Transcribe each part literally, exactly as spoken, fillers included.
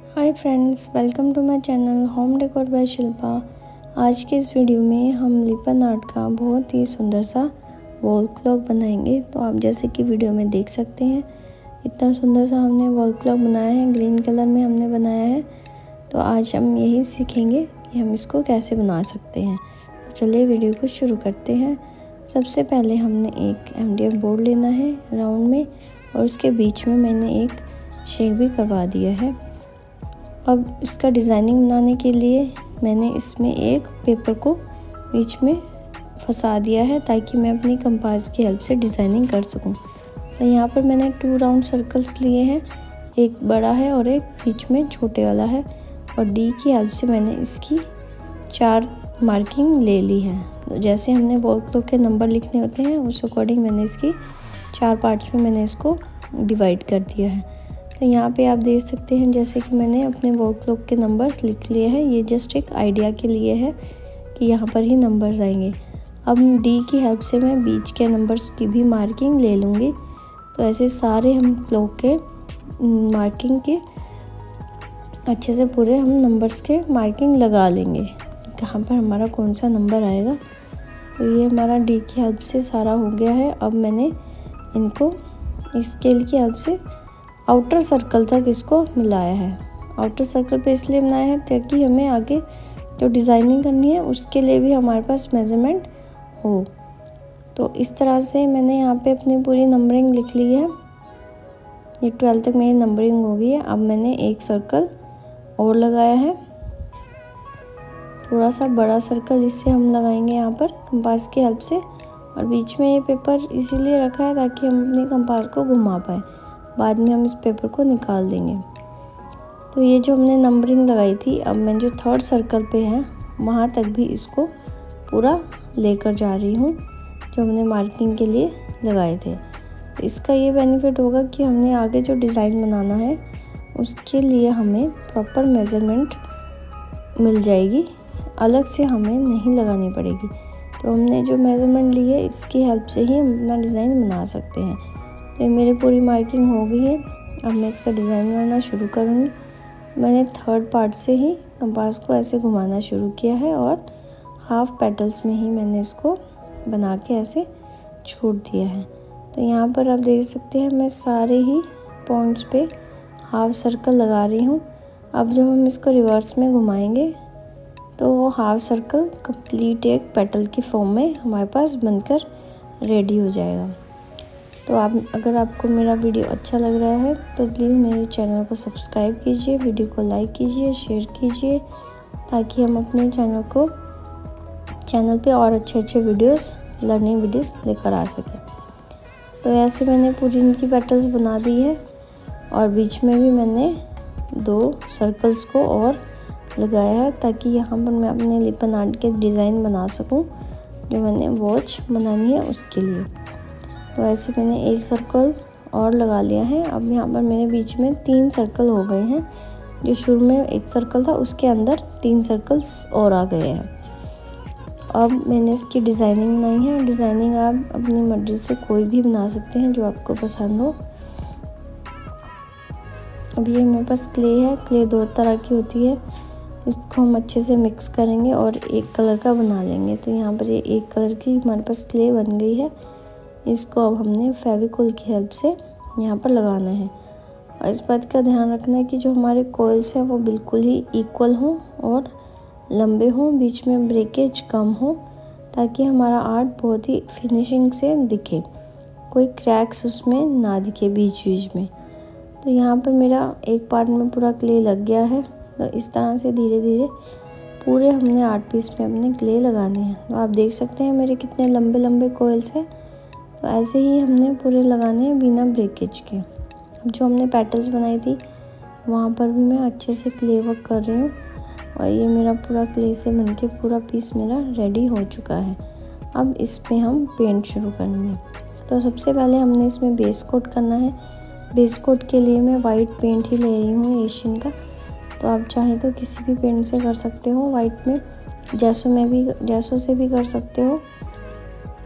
Hi friends, welcome to my channel home decor by Shilpa. आज के इस वीडियो में हम लिपन आर्ट का बहुत ही सुंदर सा वॉल क्लॉक बनाएंगे। तो आप जैसे कि वीडियो में देख सकते हैं, इतना सुंदर सा हमने वॉल क्लॉक बनाया है। ग्रीन कलर में हमने बनाया है। तो आज हम यही सीखेंगे कि हम इसको कैसे बना सकते हैं। तो चलिए वीडियो को शुरू करते हैं। सबसे पहले हमने एक एम डी एफ बोर्ड लेना है राउंड में, और उसके बीच में मैंने एक शेप भी करवा दिया है। अब इसका डिज़ाइनिंग बनाने के लिए मैंने इसमें एक पेपर को बीच में फंसा दिया है, ताकि मैं अपनी कंपास की हेल्प से डिज़ाइनिंग कर सकूं। तो यहाँ पर मैंने टू राउंड सर्कल्स लिए हैं, एक बड़ा है और एक बीच में छोटे वाला है, और डी की हेल्प से मैंने इसकी चार मार्किंग ले ली है। तो जैसे हमने वॉल क्लॉक के नंबर लिखने होते हैं, उस अकॉर्डिंग मैंने इसकी चार पार्ट्स में मैंने इसको डिवाइड कर दिया है। तो यहाँ पे आप देख सकते हैं जैसे कि मैंने अपने वॉल क्लॉक के नंबर्स लिख लिए हैं। ये जस्ट एक आइडिया के लिए है कि यहाँ पर ही नंबर्स आएंगे। अब डी की हेल्प से मैं बीच के नंबर्स की भी मार्किंग ले लूँगी। तो ऐसे सारे हम क्लॉक के मार्किंग के अच्छे से पूरे हम नंबर्स के मार्किंग लगा लेंगे, कहाँ पर हमारा कौन सा नंबर आएगा। तो ये हमारा डी की हेल्प से सारा हो गया है। अब मैंने इनको स्केल की हेल्प से आउटर सर्कल तक इसको मिलाया है। आउटर सर्कल पे इसलिए बनाया है ताकि हमें आगे जो डिज़ाइनिंग करनी है उसके लिए भी हमारे पास मेज़रमेंट हो। तो इस तरह से मैंने यहाँ पे अपनी पूरी नंबरिंग लिख ली है। ये ट्वेल्व तक मेरी नंबरिंग हो गई है। अब मैंने एक सर्कल और लगाया है, थोड़ा सा बड़ा सर्कल इससे हम लगाएंगे यहाँ पर कंपास की हेल्प से। और बीच में ये पेपर इसीलिए रखा है ताकि हम अपने कंपास को घुमा पाएँ। बाद में हम इस पेपर को निकाल देंगे। तो ये जो हमने नंबरिंग लगाई थी, अब मैं जो थर्ड सर्कल पे है वहाँ तक भी इसको पूरा लेकर जा रही हूँ, जो हमने मार्किंग के लिए लगाए थे। तो इसका ये बेनिफिट होगा कि हमने आगे जो डिज़ाइन बनाना है उसके लिए हमें प्रॉपर मेज़रमेंट मिल जाएगी, अलग से हमें नहीं लगानी पड़ेगी। तो हमने जो मेज़रमेंट ली है इसकी हेल्प से ही हम अपना डिज़ाइन बना सकते हैं। तो मेरी पूरी मार्किंग हो गई है। अब मैं इसका डिज़ाइन करना शुरू करूँगी। मैंने थर्ड पार्ट से ही कंपास को ऐसे घुमाना शुरू किया है, और हाफ पेटल्स में ही मैंने इसको बना के ऐसे छोड़ दिया है। तो यहाँ पर आप देख सकते हैं मैं सारे ही पॉइंट्स पे हाफ सर्कल लगा रही हूँ। अब जब हम इसको रिवर्स में घुमाएंगे तो वो हाफ सर्कल कंप्लीट एक पेटल की फॉर्म में हमारे पास बनकर रेडी हो जाएगा। तो आप अगर आपको मेरा वीडियो अच्छा लग रहा है तो प्लीज़ मेरे चैनल को सब्सक्राइब कीजिए, वीडियो को लाइक कीजिए, शेयर कीजिए, ताकि हम अपने चैनल को चैनल पे और अच्छे अच्छे वीडियोस, लर्निंग वीडियोस लेकर आ सकें। तो ऐसे मैंने पूरी इनकी पेटल्स बना दी है, और बीच में भी मैंने दो सर्कल्स को और लगाया है, ताकि यहाँ पर मैं अपने लिपन आर्ट के डिज़ाइन बना सकूँ जो मैंने वॉच बनानी है उसके लिए। तो ऐसे मैंने एक सर्कल और लगा लिया है। अब यहाँ पर मेरे बीच में तीन सर्कल हो गए हैं। जो शुरू में एक सर्कल था उसके अंदर तीन सर्कल्स और आ गए हैं। अब मैंने इसकी डिज़ाइनिंग बनाई है। डिज़ाइनिंग आप अपनी मर्जी से कोई भी बना सकते हैं जो आपको पसंद हो। अब ये मेरे पास क्ले है। क्ले दो तरह की होती है, इसको हम अच्छे से मिक्स करेंगे और एक कलर का बना लेंगे। तो यहाँ पर ये एक कलर की हमारे पास क्ले बन गई है। इसको अब हमने फेविकोल की हेल्प से यहाँ पर लगाना है। और इस बात का ध्यान रखना है कि जो हमारे कॉइल्स हैं वो बिल्कुल ही इक्वल हों और लंबे हों, बीच में ब्रेकेज कम हो, ताकि हमारा आर्ट बहुत ही फिनिशिंग से दिखे, कोई क्रैक्स उसमें ना दिखे बीच बीच में। तो यहाँ पर मेरा एक पार्ट में पूरा क्ले लग गया है। तो इस तरह से धीरे धीरे पूरे हमने आर्ट पीस में अपने क्ले लगाने हैं। तो आप देख सकते हैं मेरे कितने लंबे लंबे कॉइल्स हैं। तो ऐसे ही हमने पूरे लगाने हैं बिना ब्रेकेज के। अब जो हमने पेटल्स बनाई थी वहाँ पर भी मैं अच्छे से क्ले वर्क कर रही हूँ, और ये मेरा पूरा क्ले से बनके पूरा पीस मेरा रेडी हो चुका है। अब इस पे हम पेंट शुरू करेंगे। तो सबसे पहले हमने इसमें बेस कोट करना है। बेस कोट के लिए मैं वाइट पेंट ही ले रही हूँ एशियन का। तो आप चाहें तो किसी भी पेंट से कर सकते हो। वाइट में जैसों में भी जैसों से भी कर सकते हो,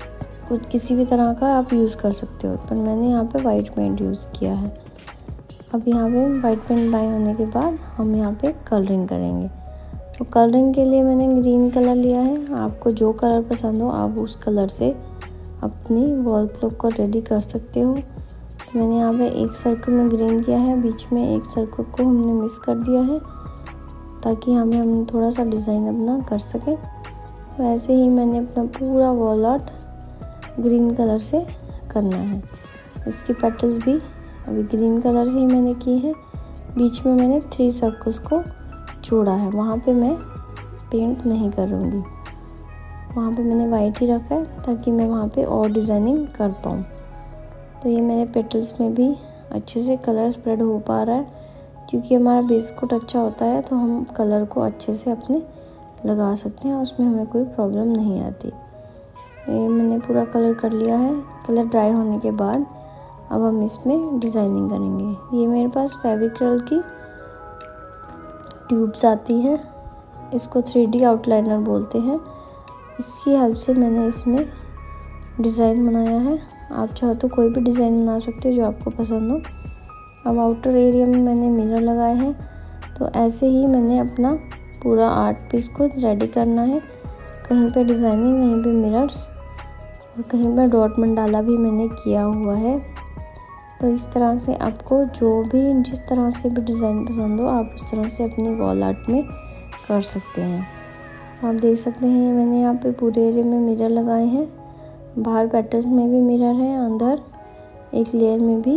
कुछ किसी भी तरह का आप यूज़ कर सकते हो, पर मैंने यहाँ पे वाइट पेंट यूज़ किया है। अब यहाँ पे वाइट पेन ड्राई होने के बाद हम यहाँ पे कलरिंग करेंगे। तो कलरिंग के लिए मैंने ग्रीन कलर लिया है। आपको जो कलर पसंद हो आप उस कलर से अपनी वॉल क्लॉक को रेडी कर सकते हो। तो मैंने यहाँ पे एक सर्कल में ग्रीन किया है, बीच में एक सर्कल को हमने मिस कर दिया है ताकि हमें हम थोड़ा सा डिज़ाइन अपना कर सकें। तो ऐसे ही मैंने अपना पूरा वॉल आर्ट ग्रीन कलर से करना है। इसकी पेटल्स भी अभी ग्रीन कलर से ही मैंने की है। बीच में मैंने थ्री सर्कल्स को जोड़ा है, वहाँ पे मैं पेंट नहीं करूँगी, वहाँ पे मैंने वाइट ही रखा है ताकि मैं वहाँ पे और डिज़ाइनिंग कर पाऊँ। तो ये मेरे पेटल्स में भी अच्छे से कलर स्प्रेड हो पा रहा है, क्योंकि हमारा बेस कोट अच्छा होता है तो हम कलर को अच्छे से अपने लगा सकते हैं, उसमें हमें कोई प्रॉब्लम नहीं आती। तो ये मैंने पूरा कलर कर लिया है। कलर ड्राई होने के बाद अब हम इसमें डिज़ाइनिंग करेंगे। ये मेरे पास फेविक्रल की ट्यूब्स आती है, इसको थ्री डी आउटलाइनर बोलते हैं। इसकी हेल्प से मैंने इसमें डिज़ाइन बनाया है। आप चाहो तो कोई भी डिज़ाइन बना सकते हो जो आपको पसंद हो। अब आउटर एरिया में मैंने मिरर लगाए हैं। तो ऐसे ही मैंने अपना पूरा आर्ट पीस को रेडी करना है। कहीं पे डिज़ाइनिंग, कहीं पे मिरर्स और कहीं पे डॉट मंडाला भी मैंने किया हुआ है। तो इस तरह से आपको जो भी जिस तरह से भी डिज़ाइन पसंद हो आप उस तरह से अपनी वॉल आर्ट में कर सकते हैं। आप देख सकते हैं मैंने यहाँ पे पूरे एरिया में मिरर लगाए हैं। बाहर पेटल्स में भी मिरर है, अंदर एक लेयर में भी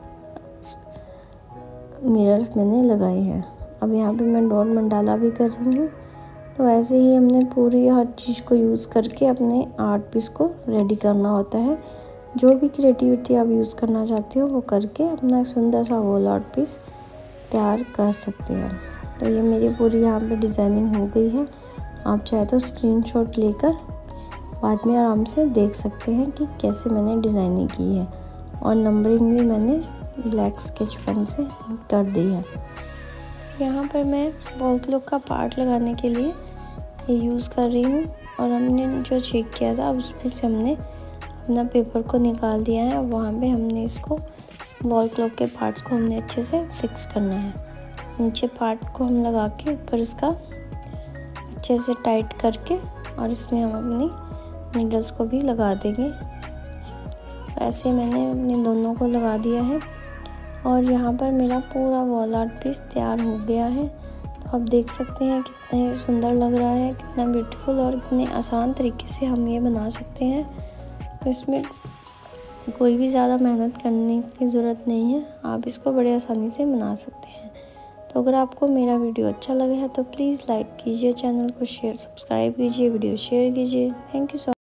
मिरर मैंने लगाए हैं। अब यहाँ पे मैं डॉट मंडाला भी कर रही हूँ। तो ऐसे ही हमने पूरी हर चीज़ को यूज़ करके अपने आर्ट पीस को रेडी करना होता है। जो भी क्रिएटिविटी आप यूज़ करना चाहते हो वो करके अपना एक सुंदर सा वॉल आर्ट पीस तैयार कर सकते हैं। तो ये मेरी पूरी यहाँ पे डिज़ाइनिंग हो गई है। आप चाहे तो स्क्रीनशॉट लेकर बाद में आराम से देख सकते हैं कि कैसे मैंने डिज़ाइनिंग की है। और नंबरिंग भी मैंने ब्लैक स्केच पेन से कर दी है। यहाँ पर मैं वॉल क्लॉक का पार्ट लगाने के लिए ये यूज़ कर रही हूँ। और हमने जो चेक किया था उसमें से हमने अपना पेपर को निकाल दिया है। अब वहाँ पे हमने इसको वॉल क्लॉक के पार्ट्स को हमने अच्छे से फिक्स करना है। नीचे पार्ट को हम लगा के ऊपर इसका अच्छे से टाइट करके और इसमें हम अपनी नीडल्स को भी लगा देंगे। ऐसे मैंने अपने दोनों को लगा दिया है और यहाँ पर मेरा पूरा वॉल आर्ट पीस तैयार हो गया है। तो आप देख सकते हैं कितना ही सुंदर लग रहा है, कितना ब्यूटीफुल और कितने आसान तरीके से हम ये बना सकते हैं। तो इसमें कोई भी ज़्यादा मेहनत करने की ज़रूरत नहीं है, आप इसको बड़े आसानी से बना सकते हैं। तो अगर आपको मेरा वीडियो अच्छा लगा है तो प्लीज़ लाइक कीजिए, चैनल को शेयर सब्सक्राइब कीजिए, वीडियो शेयर कीजिए। Thank you so